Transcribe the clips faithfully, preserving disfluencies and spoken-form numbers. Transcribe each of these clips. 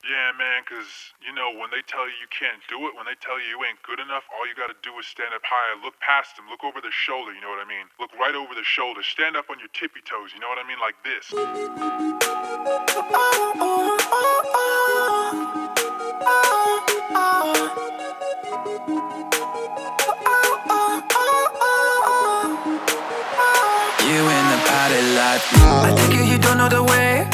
Yeah, man, because, you know, when they tell you you can't do it, when they tell you you ain't good enough, all you gotta do is stand up high, look past them, look over their shoulder, you know what I mean? Look right over their shoulder, stand up on your tippy toes, you know what I mean? Like this. You in the party lot. I take it you don't know the way.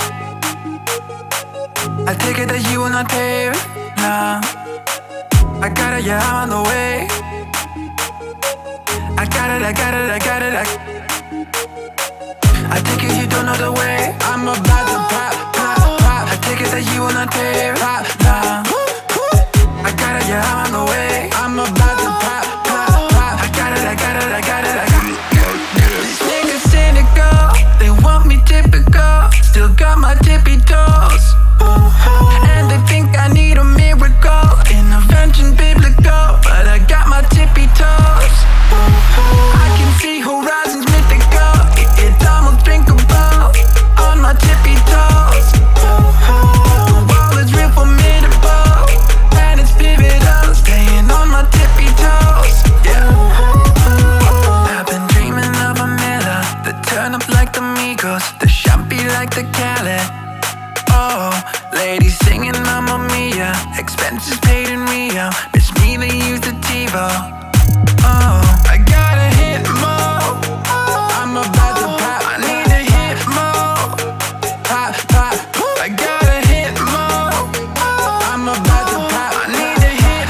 I take it that you will not pave. Nah, I got it, yeah, I'm on the way. I got it, I got it, I got it, I I take it you don't know the way. I'm about to pop, pop, pop. I take it that you will not pave. Pop, nah, I got it, yeah, I'm on the way. I'm about to pop, pop, pop. I got it, I got it, I got it, I got it. These niggas cynical, they want me typical. Still got my tippy toes. And they think I need a miracle, intervention biblical, but I got my tippy toes. I can see horizons mythical, it, it's almost drinkable on my tippy toes. The wall is real formidable, and it's pivotal, staying on my tippy toes. Yeah, I've been dreaming of a milla, the turn up like the Migos, the champy like the Khaled. Oh, ladies singing Mamma Mia, expenses paid in Rio. Miss me, they use the TiVo. Oh, I gotta hit more. I'm about to pop, I need to hit more. Pop, pop, I gotta hit more. I'm about to pop, I need to hit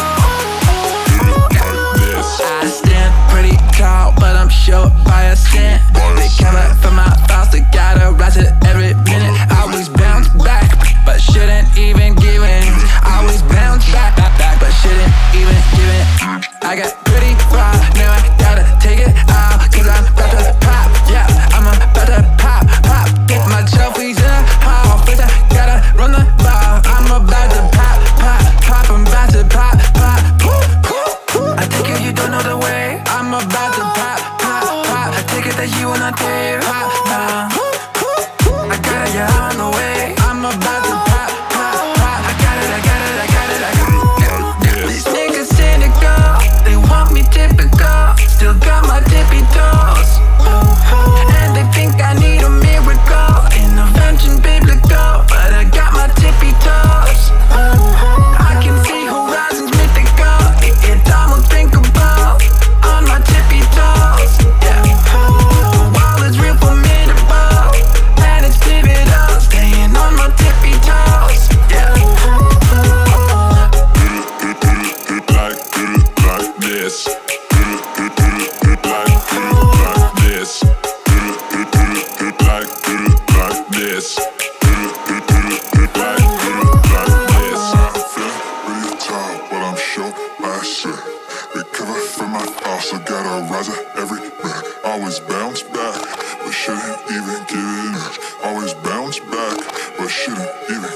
more. I stand pretty tall, but I'm short by a cent. They cover for my files, they gotta rise it every minute. I always bounce back, but shouldn't even give it. Always bounce back, back, back, but shouldn't even give it. I got pretty far, now I gotta take it out, cause I'm about to pop, yeah, I'm about to pop, pop. Get my trophies in a hall, first I gotta run the ball. I'm about to pop, pop, pop, I'm about to pop, pop. I take it you don't know the way. I'm about to pop, pop, pop. I take it that you will not pay, pop, nah. I got it, yeah, I'm on the way. I'm about to pop, pop, pop. I got it, I got it, I got it, I got it. These niggas cynical, they want me typical. Still got my tippy toes. And they think I need a miracle, intervention biblical, but I got my tippy toes. I can see horizons mythical, it, it's almost drinkable on my tippy toes. Yeah, the wall is real formidable, and it's pivotal, staying on my tippy toes. Yeah. Like, like this. Like, like this. Like, like this. Recover from my fall, so gotta rise up every minute. Always bounce back, but shouldn't even give it. Always bounce back, but shouldn't even